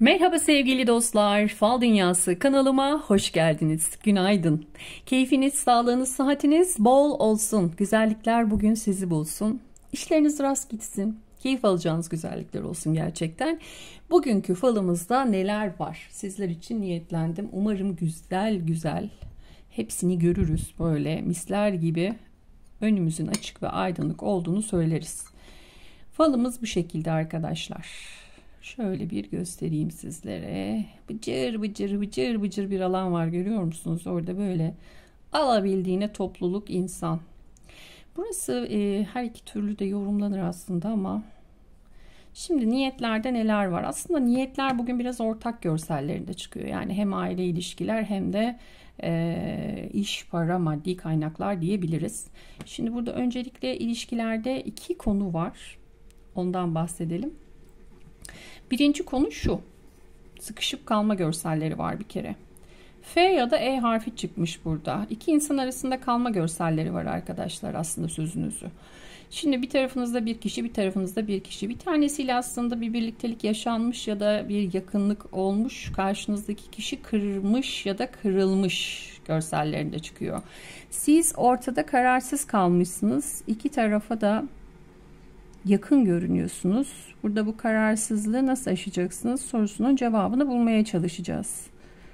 Merhaba sevgili dostlar, Fal Dünyası kanalıma hoş geldiniz. Günaydın. Keyfiniz, sağlığınız, sıhhatiniz bol olsun. Güzellikler bugün sizi bulsun. İşleriniz rast gitsin. Keyif alacağınız güzellikler olsun gerçekten. Bugünkü falımızda neler var? Sizler için niyetlendim. Umarım güzel güzel hepsini görürüz, böyle misler gibi önümüzün açık ve aydınlık olduğunu söyleriz. Falımız bu şekilde arkadaşlar. Şöyle bir göstereyim sizlere. Bıcır bıcır bıcır bıcır bir alan var, görüyor musunuz? Orada böyle alabildiğine topluluk insan. Burası her iki türlü de yorumlanır aslında ama şimdi niyetlerde neler var? Aslında niyetler bugün biraz ortak görsellerinde çıkıyor. Yani hem aile ilişkiler hem de iş, para, maddi kaynaklar diyebiliriz. Şimdi burada öncelikle ilişkilerde iki konu var. Ondan bahsedelim. Birinci konu şu. Sıkışıp kalma görselleri var bir kere. F ya da E harfi çıkmış burada. İki insan arasında kalma görselleri var arkadaşlar, aslında sözünüzü. Şimdi bir tarafınızda bir kişi, bir tarafınızda bir kişi. Bir tanesiyle aslında bir birliktelik yaşanmış ya da bir yakınlık olmuş. Karşınızdaki kişi kırılmış ya da kırılmış görsellerinde çıkıyor. Siz ortada kararsız kalmışsınız. İki tarafa da yakın görünüyorsunuz. Burada bu kararsızlığı nasıl aşacaksınız sorusunun cevabını bulmaya çalışacağız.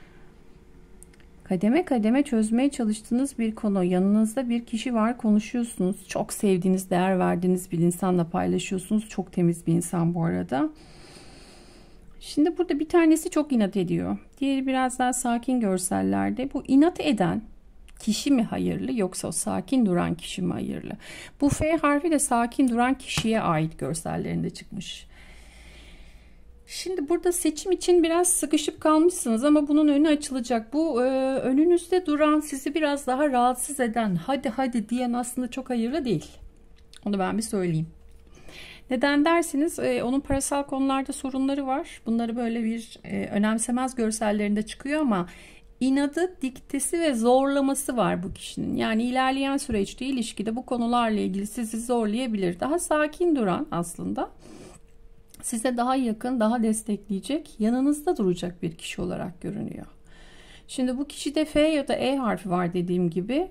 Kademe kademe çözmeye çalıştığınız bir konu. Yanınızda bir kişi var, konuşuyorsunuz. Çok sevdiğiniz, değer verdiğiniz bir insanla paylaşıyorsunuz. Çok temiz bir insan bu arada. Şimdi burada bir tanesi çok inat ediyor. Diğeri biraz daha sakin görsellerde. Bu inat eden kişi mi hayırlı, yoksa o sakin duran kişi mi hayırlı? Bu F harfi de sakin duran kişiye ait görsellerinde çıkmış. Şimdi burada seçim için biraz sıkışıp kalmışsınız ama bunun önü açılacak. Bu önünüzde duran, sizi biraz daha rahatsız eden, hadi hadi diyen aslında çok hayırlı değil. Onu ben bir söyleyeyim. Neden dersiniz? Onun parasal konularda sorunları var. Bunları böyle bir önemsemez görsellerinde çıkıyor ama inadı, diktesi ve zorlaması var bu kişinin. Yani ilerleyen süreçte ilişkide bu konularla ilgili sizi zorlayabilir. Daha sakin duran, aslında size daha yakın, daha destekleyecek, yanınızda duracak bir kişi olarak görünüyor. Şimdi bu kişide F ya da E harfi var dediğim gibi.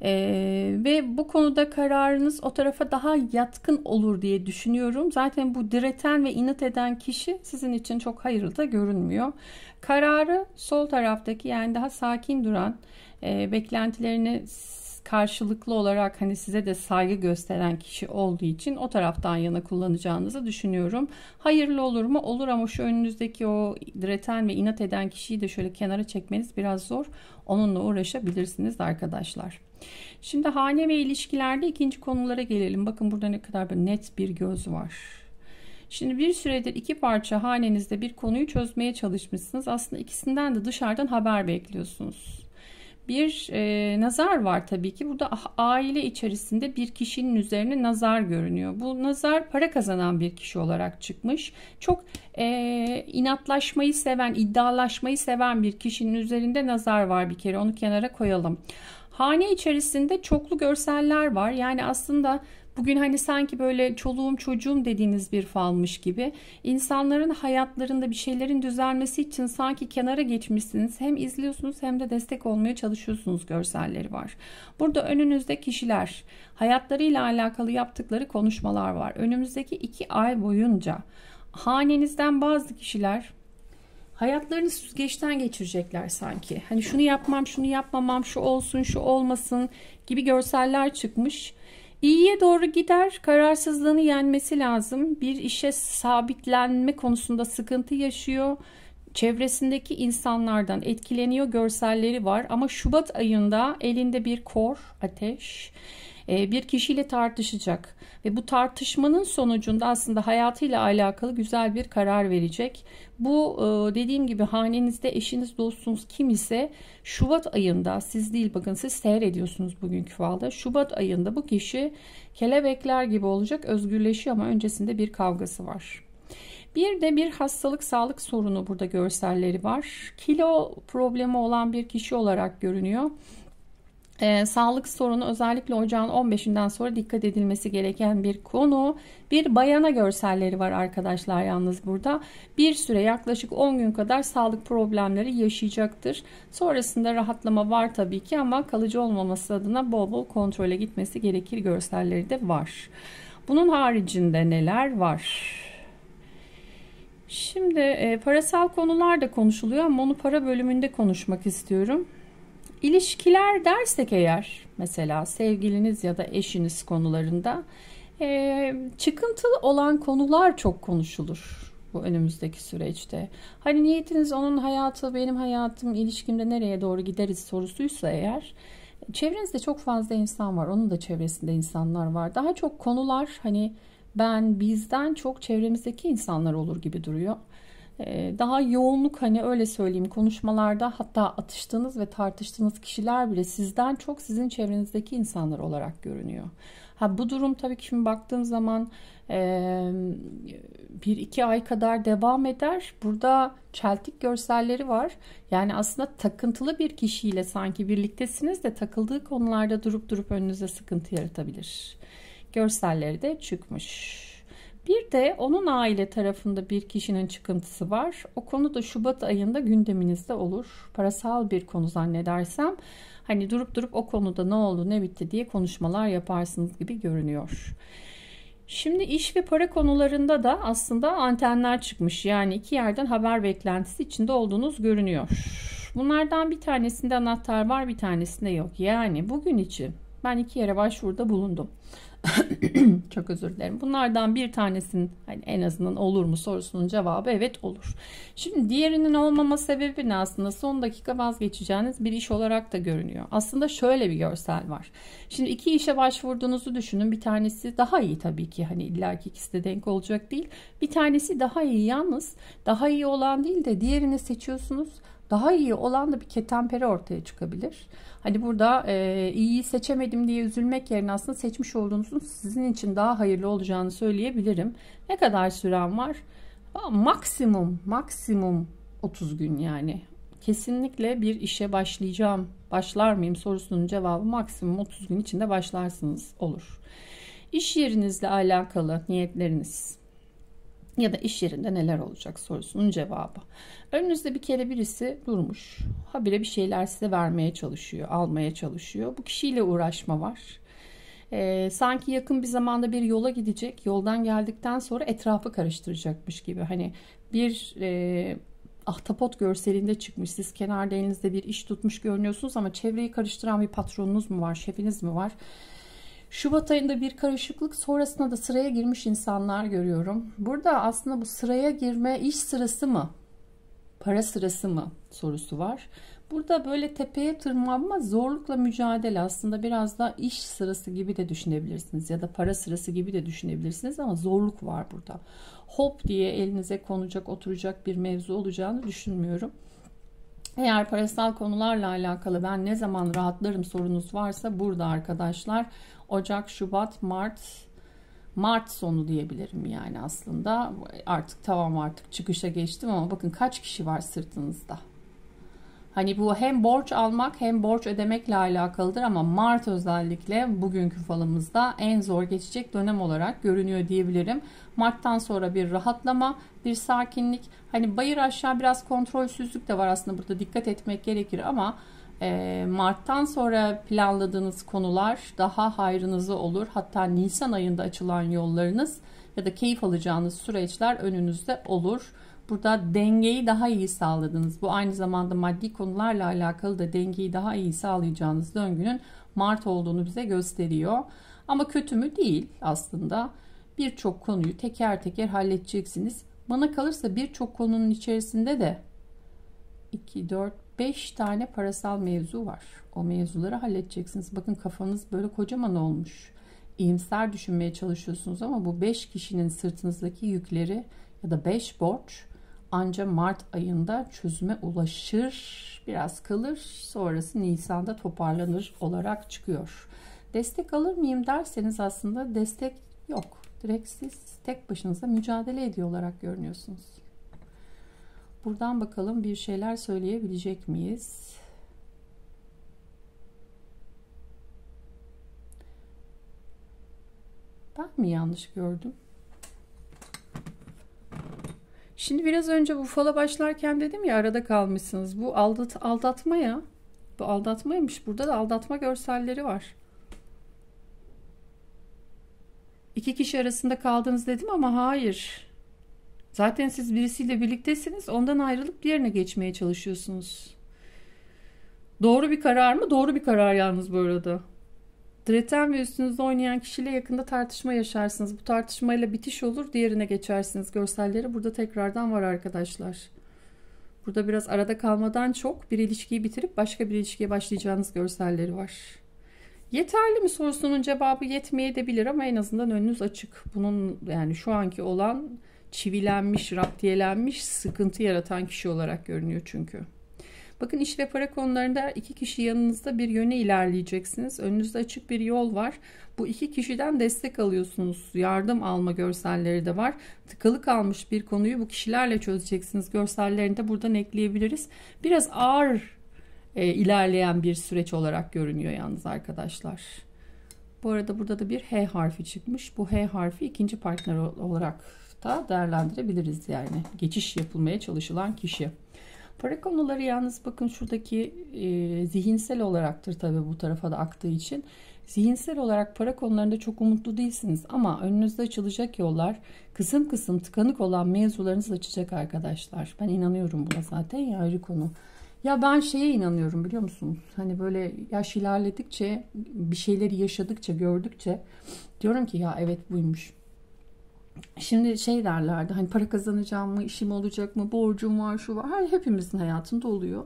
Ve bu konuda kararınız o tarafa daha yatkın olur diye düşünüyorum. Zaten bu direten ve inat eden kişi sizin için çok hayırlı da görünmüyor. Kararı sol taraftaki, yani daha sakin duran, beklentilerini karşılıklı olarak hani size de saygı gösteren kişi olduğu için o taraftan yana kullanacağınızı düşünüyorum. Hayırlı olur mu? Olur, ama şu önünüzdeki o direten ve inat eden kişiyi de şöyle kenara çekmeniz biraz zor. Onunla uğraşabilirsiniz arkadaşlar. Şimdi hane ve ilişkilerde ikinci konulara gelelim. Bakın burada ne kadar böyle net bir göz var. Şimdi bir süredir iki parça hanenizde bir konuyu çözmeye çalışmışsınız. Aslında ikisinden de dışarıdan haber bekliyorsunuz. Bir nazar var tabii ki. Burada aile içerisinde bir kişinin üzerine nazar görünüyor. Bu nazar para kazanan bir kişi olarak çıkmış. Çok inatlaşmayı seven, iddialaşmayı seven bir kişinin üzerinde nazar var bir kere. Onu kenara koyalım. Hane içerisinde çoklu görseller var. Yani aslında bugün hani sanki böyle çoluğum çocuğum dediğiniz bir falmış gibi, insanların hayatlarında bir şeylerin düzelmesi için sanki kenara geçmişsiniz. Hem izliyorsunuz hem de destek olmaya çalışıyorsunuz görselleri var. Burada önünüzde kişiler, hayatlarıyla alakalı yaptıkları konuşmalar var. Önümüzdeki 2 ay boyunca hanenizden bazı kişiler hayatlarını süzgeçten geçirecekler sanki. Hani şunu yapmam, şunu yapmamam, şu olsun, şu olmasın gibi görseller çıkmış. İyiye doğru gider, kararsızlığını yenmesi lazım. Bir işe sabitlenme konusunda sıkıntı yaşıyor. Çevresindeki insanlardan etkileniyor görselleri var. Ama Şubat ayında elinde bir kor, ateş, bir kişiyle tartışacak. Ve bu tartışmanın sonucunda aslında hayatıyla alakalı güzel bir karar verecek. Bu dediğim gibi hanenizde eşiniz, dostunuz kim ise Şubat ayında, siz değil, bakın siz seyrediyorsunuz bugünkü falda. Şubat ayında bu kişi kelebekler gibi olacak, özgürleşiyor ama öncesinde bir kavgası var. Bir de bir hastalık, sağlık sorunu burada görselleri var. Kilo problemi olan bir kişi olarak görünüyor. Sağlık sorunu özellikle ocağın 15'inden sonra dikkat edilmesi gereken bir konu. Bir bayana görselleri var arkadaşlar yalnız burada. Bir süre yaklaşık 10 gün kadar sağlık problemleri yaşayacaktır. Sonrasında rahatlama var tabii ki ama kalıcı olmaması adına bol bol kontrole gitmesi gerekir görselleri de var. Bunun haricinde neler var? Şimdi parasal konular da konuşuluyor ama onu para bölümünde konuşmak istiyorum. İlişkiler dersek eğer mesela sevgiliniz ya da eşiniz konularında çıkıntılı olan konular çok konuşulur bu önümüzdeki süreçte. Hani niyetiniz onun hayatı benim hayatım ilişkimde nereye doğru gideriz sorusuysa eğer çevrenizde çok fazla insan var, onun da çevresinde insanlar var. Daha çok konular hani ben bizden çok çevremizdeki insanlar olur gibi duruyor. Daha yoğunluk hani öyle söyleyeyim konuşmalarda hatta atıştığınız ve tartıştığınız kişiler bile sizden çok sizin çevrenizdeki insanlar olarak görünüyor. Bu durum tabii ki şimdi baktığım zaman 1-2 ay kadar devam eder. Burada çeltik görselleri var. Yani aslında takıntılı bir kişiyle sanki birliktesiniz de takıldığı konularda durup önünüze sıkıntı yaratabilir. Görselleri de çıkmış. Bir de onun aile tarafında bir kişinin çıkıntısı var. O konu da Şubat ayında gündeminizde olur. Parasal bir konu zannedersem. Hani durup o konuda ne oldu ne bitti diye konuşmalar yaparsınız gibi görünüyor. Şimdi iş ve para konularında da aslında antenler çıkmış. Yani iki yerden haber beklentisi içinde olduğunuz görünüyor. Bunlardan bir tanesinde anahtar var, bir tanesinde yok. Yani bugün için ben 2 yere başvuruda bulundum. Çok özür dilerim. Bunlardan bir tanesinin hani en azından olur mu sorusunun cevabı evet olur. Şimdi diğerinin olmama sebebi ne aslında? Son dakika vazgeçeceğiniz bir iş olarak da görünüyor. Aslında şöyle bir görsel var. Şimdi 2 işe başvurduğunuzu düşünün. Bir tanesi daha iyi tabii ki. Hani illaki ikisi de denk olacak değil. Bir tanesi daha iyi yalnız. Daha iyi olan değil de diğerini seçiyorsunuz. Daha iyi olan da bir ketenpere ortaya çıkabilir. Hani burada iyiyi seçemedim diye üzülmek yerine aslında seçmiş olduğunuzun sizin için daha hayırlı olacağını söyleyebilirim. Ne kadar süren var? Maksimum 30 gün yani. Kesinlikle bir işe başlar mıyım sorusunun cevabı maksimum 30 gün içinde başlarsınız olur. İş yerinizle alakalı niyetleriniz ya da iş yerinde neler olacak sorusunun cevabı. Önünüzde bir kere birisi durmuş. Habire bir şeyler size vermeye çalışıyor, almaya çalışıyor. Bu kişiyle uğraşma var. Sanki yakın bir zamanda bir yola gidecek. Yoldan geldikten sonra etrafı karıştıracakmış gibi. Hani bir ahtapot görselinde çıkmış. Siz kenarda elinizde bir iş tutmuş görünüyorsunuz ama çevreyi karıştıran bir patronunuz mu var, şefiniz mi var? Şubat ayında bir karışıklık sonrasında da sıraya girmiş insanlar görüyorum. Burada aslında bu sıraya girme iş sırası mı? Para sırası mı? Sorusu var. Burada böyle tepeye tırmanma zorlukla mücadele aslında biraz da iş sırası gibi de düşünebilirsiniz. Ya da para sırası gibi de düşünebilirsiniz ama zorluk var burada. Hop diye elinize konacak oturacak bir mevzu olacağını düşünmüyorum. Eğer parasal konularla alakalı ben ne zaman rahatlarım sorunuz varsa burada arkadaşlar Ocak, Şubat, Mart sonu diyebilirim yani aslında. Artık tamam artık çıkışa geçtim ama bakın kaç kişi var sırtınızda. Hani bu hem borç almak hem borç ödemekle alakalıdır ama Mart özellikle bugünkü falımızda en zor geçecek dönem olarak görünüyor diyebilirim. Mart'tan sonra bir rahatlama, bir sakinlik. Hani bayır aşağı biraz kontrolsüzlük de var aslında burada dikkat etmek gerekir ama Mart'tan sonra planladığınız konular daha hayrınıza olur. Hatta Nisan ayında açılan yollarınız ya da keyif alacağınız süreçler önünüzde olur. Burada dengeyi daha iyi sağladınız. Bu aynı zamanda maddi konularla alakalı da dengeyi daha iyi sağlayacağınız döngünün Mart olduğunu bize gösteriyor. Ama kötü mü değil aslında. Birçok konuyu teker teker halledeceksiniz. Bana kalırsa birçok konunun içerisinde de 2, 4, 5 tane parasal mevzu var. O mevzuları halledeceksiniz. Bakın kafanız böyle kocaman olmuş. İyimser düşünmeye çalışıyorsunuz ama bu 5 kişinin sırtınızdaki yükleri ya da 5 borç ancak Mart ayında çözüme ulaşır. Biraz kalır. Sonrası Nisan'da toparlanır olarak çıkıyor. Destek alır mıyım derseniz aslında destek yok. Direkt siz tek başınıza mücadele ediyor olarak görünüyorsunuz. Buradan bakalım bir şeyler söyleyebilecek miyiz? mı yanlış gördüm? Şimdi biraz önce bu fala başlarken dedim ya arada kalmışsınız. Bu aldatma ya. Bu aldatmaymış. Burada da aldatma görselleri var. İki kişi arasında kaldınız dedim ama hayır. Zaten siz birisiyle birliktesiniz. Ondan ayrılıp diğerine geçmeye çalışıyorsunuz. Doğru bir karar mı? Doğru bir karar yalnız bu arada. Direten ve üstünüzde oynayan kişiyle yakında tartışma yaşarsınız. Bu tartışmayla bitiş olur, diğerine geçersiniz. Görselleri burada tekrardan var arkadaşlar. Burada biraz arada kalmadan çok bir ilişkiyi bitirip başka bir ilişkiye başlayacağınız görselleri var. Yeterli mi sorusunun cevabı yetmeyebilir ama en azından önünüz açık. Bunun yani şu anki olan çivilenmiş, raptiyelenmiş, sıkıntı yaratan kişi olarak görünüyor çünkü. Bakın iş ve para konularında iki kişi yanınızda bir yöne ilerleyeceksiniz. Önünüzde açık bir yol var. Bu iki kişiden destek alıyorsunuz. Yardım alma görselleri de var. Tıkalı kalmış bir konuyu bu kişilerle çözeceksiniz. Görsellerini de buradan ekleyebiliriz. Biraz ağır ilerleyen bir süreç olarak görünüyor yalnız arkadaşlar. Bu arada burada da bir H harfi çıkmış. Bu H harfi ikinci partner olarak da değerlendirebiliriz yani. Geçiş yapılmaya çalışılan kişi. Para konuları yalnız bakın şuradaki zihinsel olaraktır tabii bu tarafa da aktığı için. Zihinsel olarak para konularında çok umutlu değilsiniz ama önünüzde açılacak yollar kısım kısım tıkanık olan mevzularınız açacak arkadaşlar. Ben inanıyorum buna zaten ya, ayrı konu. Ya ben şeye inanıyorum biliyor musunuz? Hani böyle yaş ilerledikçe bir şeyleri yaşadıkça gördükçe diyorum ki ya evet buymuş. Şimdi şey derlerdi hani para kazanacağım mı, işim olacak mı, borcum var, şu var. Hepimizin hayatında oluyor.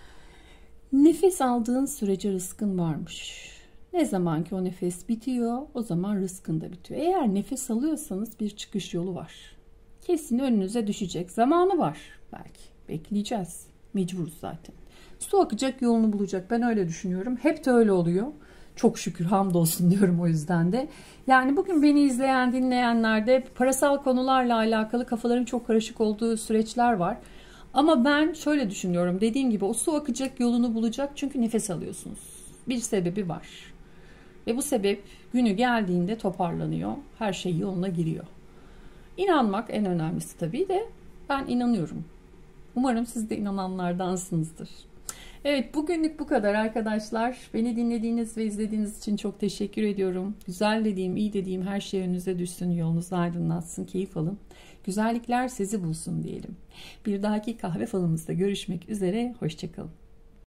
Nefes aldığın sürece rızkın varmış. Ne zaman ki o nefes bitiyor o zaman rızkın da bitiyor. Eğer nefes alıyorsanız bir çıkış yolu var. Kesin önünüze düşecek. Zamanı var belki. Bekleyeceğiz. Mecburuz zaten. Su akacak yolunu bulacak. Ben öyle düşünüyorum. Hep de öyle oluyor. Çok şükür hamdolsun diyorum o yüzden de. Yani bugün beni izleyen, dinleyenlerde parasal konularla alakalı kafaların çok karışık olduğu süreçler var. Ama ben şöyle düşünüyorum. Dediğim gibi o su akacak yolunu bulacak çünkü nefes alıyorsunuz. Bir sebebi var. Ve bu sebep günü geldiğinde toparlanıyor. Her şey yoluna giriyor. İnanmak en önemlisi tabii de ben inanıyorum. Umarım siz de inananlardansınızdır. Evet bugünlük bu kadar arkadaşlar. Beni dinlediğiniz ve izlediğiniz için çok teşekkür ediyorum. Güzel dediğim, iyi dediğim her şey önünüze düşsün, yolunuzu aydınlatsın, keyif alın. Güzellikler sizi bulsun diyelim. Bir dahaki kahve falımızda görüşmek üzere. Hoşça kalın.